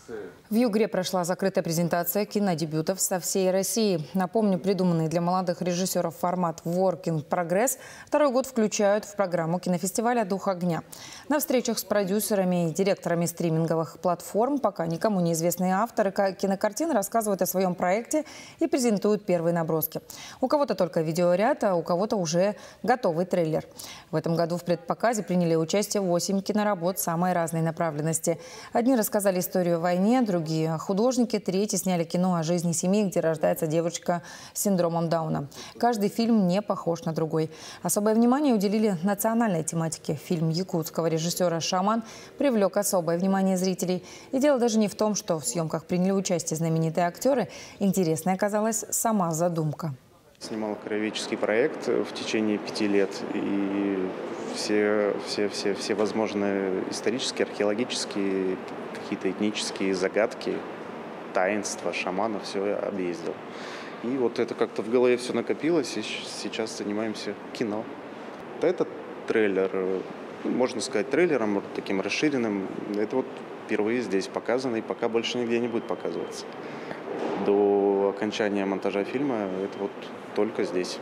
В Югре прошла закрытая презентация кинодебютов со всей России. Напомню, придуманный для молодых режиссеров формат «Work in Progress» второй год включают в программу кинофестиваля «Дух огня». На встречах с продюсерами и директорами стриминговых платформ пока никому неизвестные авторы кинокартин рассказывают о своем проекте и презентуют первые наброски. У кого-то только видеоряд, а у кого-то уже готовый трейлер. В этом году в предпоказе приняли участие 8 киноработ самой разной направленности. Одни рассказали историю о войне, другие художники, третьи сняли кино о жизни семьи, где рождается девочка с синдромом Дауна. Каждый фильм не похож на другой. Особое внимание уделили национальной тематике. Фильм якутского режиссера «Шаман» привлек особое внимание зрителей. И дело даже не в том, что в съемках приняли участие знаменитые актеры. Интересной оказалась сама задумка. Снимал краеведческий проект в течение 5 лет. И все возможные исторические, археологические, какие-то этнические загадки, таинства, шаманов, все я объездил. И вот это как-то в голове все накопилось, и сейчас занимаемся кино. Этот трейлер, можно сказать, трейлером таким расширенным, это вот впервые здесь показано, и пока больше нигде не будет показываться. До окончания монтажа фильма это вот только здесь.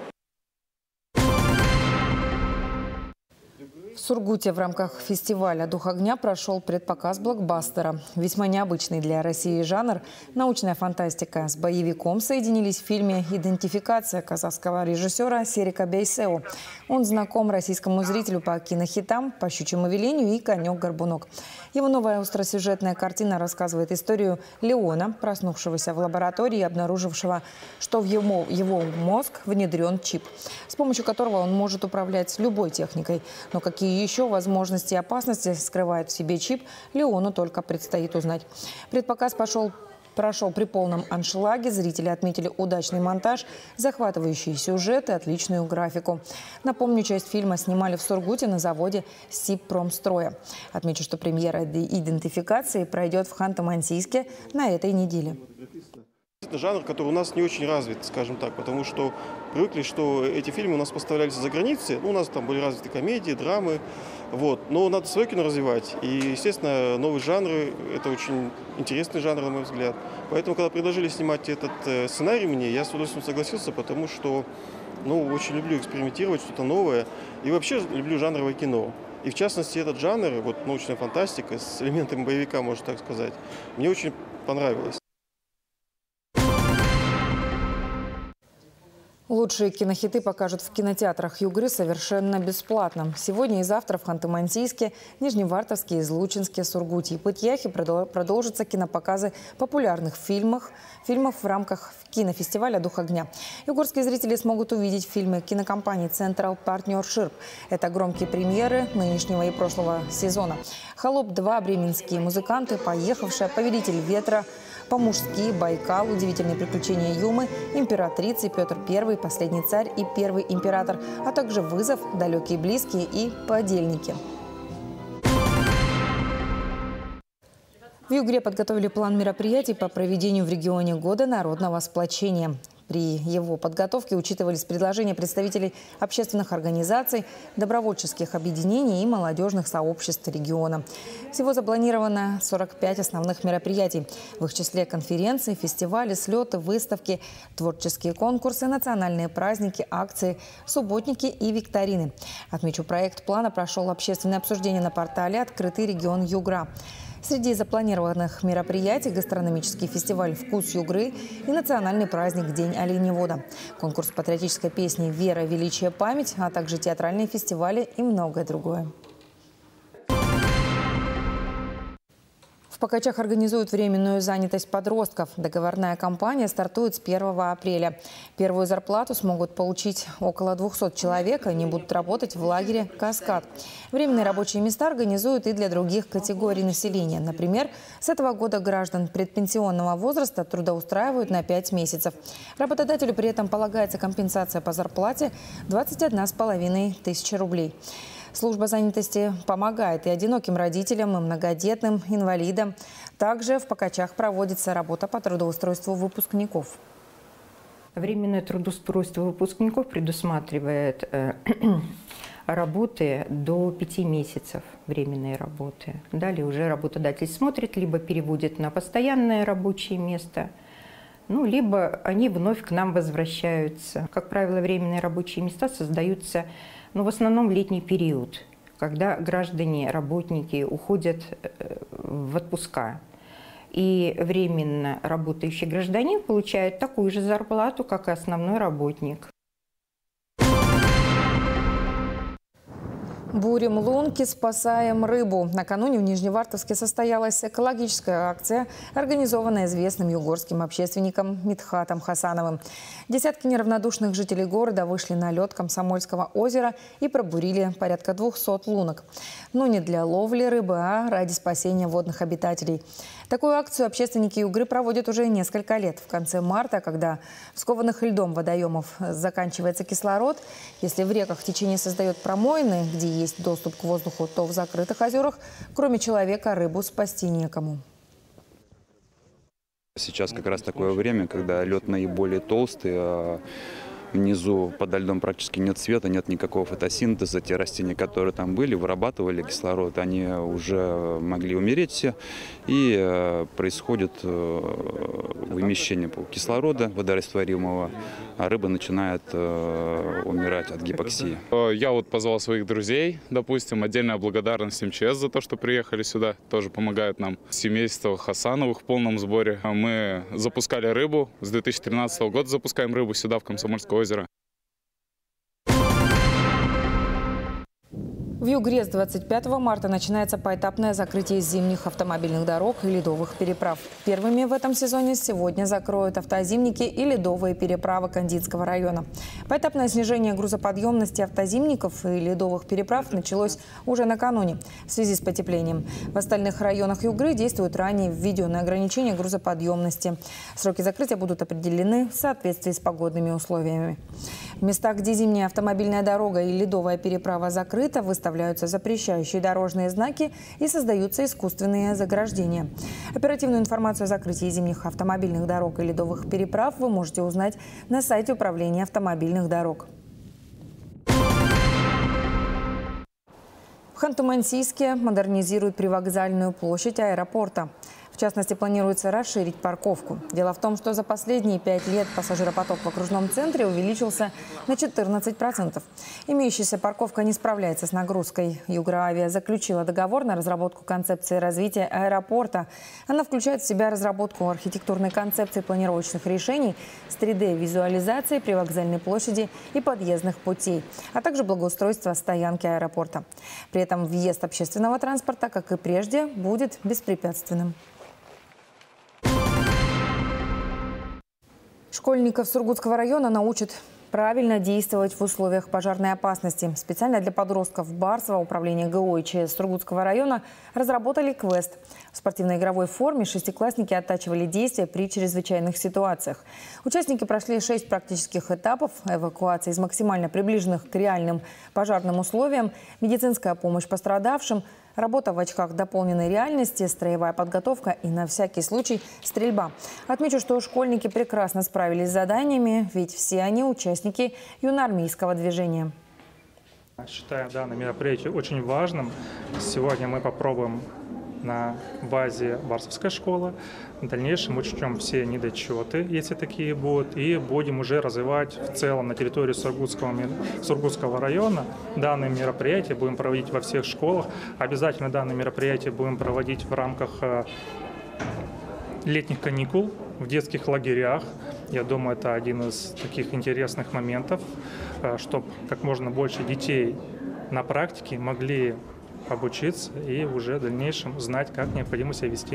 В Сургуте в рамках фестиваля «Дух огня» прошел предпоказ блокбастера. Весьма необычный для России жанр научная фантастика с боевиком соединились в фильме «Идентификация» казахского режиссера Серика Бейсеу. Он знаком российскому зрителю по кинохитам «По щучьему велению» и «Конек-горбунок». Его новая остросюжетная картина рассказывает историю Леона, проснувшегося в лаборатории и обнаружившего, что в его мозг внедрен чип, с помощью которого он может управлять любой техникой. Но какие еще возможности и опасности скрывает в себе чип, Леону только предстоит узнать. Предпоказ прошел при полном аншлаге. Зрители отметили удачный монтаж, захватывающий сюжет и отличную графику. Напомню, часть фильма снимали в Сургуте на заводе Сибпромстроя. Отмечу, что премьера «Идентификации» пройдет в Ханты-Мансийске на этой неделе. Это жанр, который у нас не очень развит, скажем так, потому что привыкли, что эти фильмы у нас поставлялись за границей. У нас там были развиты комедии, драмы. Но надо свое кино развивать. И, естественно, новые жанры – это очень интересный жанр, на мой взгляд. Поэтому, когда предложили снимать этот сценарий мне, я с удовольствием согласился, потому что очень люблю экспериментировать, что-то новое. И вообще люблю жанровое кино. И, в частности, этот жанр, научная фантастика с элементами боевика, можно так сказать, мне очень понравилось. Лучшие кинохиты покажут в кинотеатрах Югры совершенно бесплатно. Сегодня и завтра в Ханты-Мансийске, Нижневартовске, Излучинске, Сургуте и Пыть-Яхе продолжатся кинопоказы популярных фильмов в рамках кинофестиваля «Дух огня». Югорские зрители смогут увидеть фильмы кинокомпании Central Partnership. Это громкие премьеры нынешнего и прошлого сезона. «Холоп 2», «Бременские музыканты», «Поехавшая», «Повелитель ветра», «По-мужски», «Байкал», «Удивительные приключения Юмы», «Императрицы», «Петр I», «Последний царь» и «Первый император», а также «Вызов», «Далекие и близкие» и «Подельники». В Югре подготовили план мероприятий по проведению в регионе года народного сплочения. При его подготовке учитывались предложения представителей общественных организаций, добровольческих объединений и молодежных сообществ региона. Всего запланировано 45 основных мероприятий. В их числе конференции, фестивали, слеты, выставки, творческие конкурсы, национальные праздники, акции, субботники и викторины. Отмечу, проект плана прошел общественное обсуждение на портале «Открытый регион Югра». Среди запланированных мероприятий – гастрономический фестиваль «Вкус Югры» и национальный праздник «День оленевода», конкурс патриотической песни «Вера, величие, память», а также театральные фестивали и многое другое. В Покачах организуют временную занятость подростков. Договорная кампания стартует с 1 апреля. Первую зарплату смогут получить около 200 человек. Они будут работать в лагере «Каскад». Временные рабочие места организуют и для других категорий населения. Например, с этого года граждан предпенсионного возраста трудоустраивают на 5 месяцев. Работодателю при этом полагается компенсация по зарплате 21 500 рублей. Служба занятости помогает и одиноким родителям, и многодетным, инвалидам. Также в Покачах проводится работа по трудоустройству выпускников. Временное трудоустройство выпускников предусматривает работы до 5 месяцев временной работы. Далее уже работодатель смотрит, либо переводит на постоянное рабочее место, либо они вновь к нам возвращаются. Как правило, временные рабочие места создаются в основном в летний период, когда граждане, работники уходят в отпуска. И временно работающий гражданин получает такую же зарплату, как и основной работник. Бурим лунки, спасаем рыбу. Накануне в Нижневартовске состоялась экологическая акция, организованная известным югорским общественником Митхатом Хасановым. Десятки неравнодушных жителей города вышли на лед Комсомольского озера и пробурили порядка 200 лунок. Но не для ловли рыбы, а ради спасения водных обитателей. Такую акцию общественники Югры проводят уже несколько лет. В конце марта, когда в скованных льдом водоемов заканчивается кислород, если в реках течение создает промоины, где есть доступ к воздуху, то в закрытых озерах, кроме человека, рыбу спасти некому. Сейчас как раз такое время, когда лед наиболее толстый, а внизу подо льдом практически нет света, нет никакого фотосинтеза. Те растения, которые там были, вырабатывали кислород, они уже могли умереть все. И происходит вымещение кислорода водорастворимого, а рыба начинает умирать от гипоксии. Я позвал своих друзей, допустим, отдельная благодарность МЧС за то, что приехали сюда, тоже помогают нам. Семейство Хасановых в полном сборе. Мы запускали рыбу, с 2013 года запускаем рыбу сюда, в Комсомольское озеро. В Югре с 25 марта начинается поэтапное закрытие зимних автомобильных дорог и ледовых переправ. Первыми в этом сезоне сегодня закроют автозимники и ледовые переправы Кандинского района. Поэтапное снижение грузоподъемности автозимников и ледовых переправ началось уже накануне в связи с потеплением. В остальных районах Югры действуют ранее введенные ограничения грузоподъемности. Сроки закрытия будут определены в соответствии с погодными условиями. В местах, где зимняя автомобильная дорога и ледовая переправа закрыта, выставляются запрещающие дорожные знаки и создаются искусственные заграждения. Оперативную информацию о закрытии зимних автомобильных дорог и ледовых переправ вы можете узнать на сайте Управления автомобильных дорог. В Ханты-Мансийске модернизируют привокзальную площадь аэропорта. В частности, планируется расширить парковку. Дело в том, что за последние 5 лет пассажиропоток в окружном центре увеличился на 14%. Имеющаяся парковка не справляется с нагрузкой. Югроавиа заключила договор на разработку концепции развития аэропорта. Она включает в себя разработку архитектурной концепции планировочных решений с 3D-визуализацией привокзальной площади и подъездных путей, а также благоустройство стоянки аэропорта. При этом въезд общественного транспорта, как и прежде, будет беспрепятственным. Школьников Сургутского района научат правильно действовать в условиях пожарной опасности. Специально для подростков Барсова управление ГО и ЧС Сургутского района разработали квест. В спортивно-игровой форме шестиклассники оттачивали действия при чрезвычайных ситуациях. Участники прошли 6 практических этапов: эвакуация из максимально приближенных к реальным пожарным условиям, медицинская помощь пострадавшим, работа в очках дополненной реальности, строевая подготовка и, на всякий случай, стрельба. Отмечу, что школьники прекрасно справились с заданиями, ведь все они участники юноармейского движения. Считаю данное мероприятие очень важным. Сегодня мы попробуем на базе Барсовской школы. В дальнейшем учтем все недочеты, если такие будут, и будем уже развивать в целом на территории Сургутского района данные мероприятия. Будем проводить во всех школах. Обязательно данные мероприятия будем проводить в рамках летних каникул в детских лагерях. Я думаю, это один из таких интересных моментов, чтобы как можно больше детей на практике могли обучиться и уже в дальнейшем знать, как необходимо себя вести.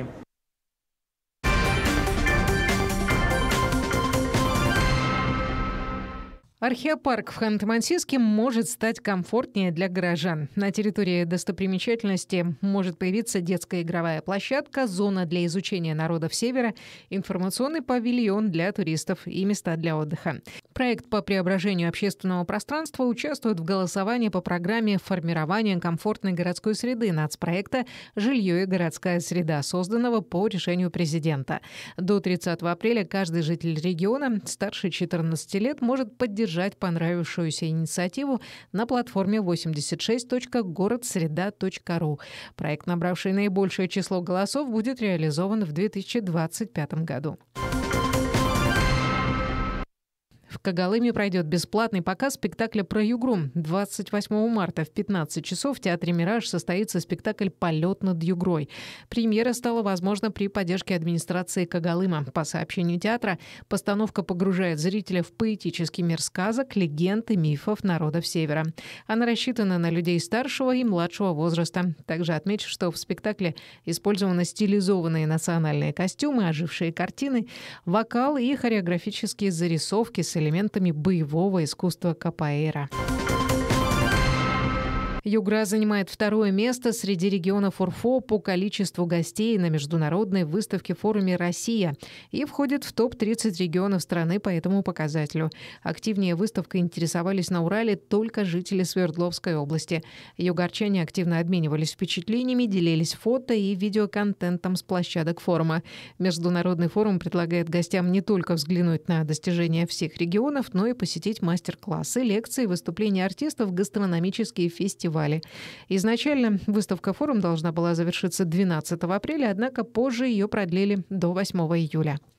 Археопарк в Ханты-Мансийске может стать комфортнее для горожан. На территории достопримечательности может появиться детская игровая площадка, зона для изучения народов Севера, информационный павильон для туристов и места для отдыха. Проект по преображению общественного пространства участвует в голосовании по программе формирования комфортной городской среды нацпроекта «Жилье и городская среда», созданного по решению президента. До 30 апреля каждый житель региона старше 14 лет может поддержать поддержать понравившуюся инициативу на платформе 86.городсреда.ру. Проект, набравший наибольшее число голосов, будет реализован в 2025 году. В Когалыме пройдет бесплатный показ спектакля про Югру. 28 марта в 15 часов в театре «Мираж» состоится спектакль «Полет над Югрой». Премьера стала возможна при поддержке администрации Когалыма. По сообщению театра, постановка погружает зрителя в поэтический мир сказок, легенд и мифов народов Севера. Она рассчитана на людей старшего и младшего возраста. Также отмечу, что в спектакле использованы стилизованные национальные костюмы, ожившие картины, вокал и хореографические зарисовки с элементами боевого искусства капоэйра. Югра занимает второе место среди регионов УРФО по количеству гостей на международной выставке-форуме «Россия» и входит в топ-30 регионов страны по этому показателю. Активнее выставкой интересовались на Урале только жители Свердловской области. Югорчане активно обменивались впечатлениями, делились фото и видеоконтентом с площадок форума. Международный форум предлагает гостям не только взглянуть на достижения всех регионов, но и посетить мастер-классы, лекции, выступления артистов, гастрономические фестивали. Изначально выставка-форум должна была завершиться 12 апреля, однако позже ее продлили до 8 июля.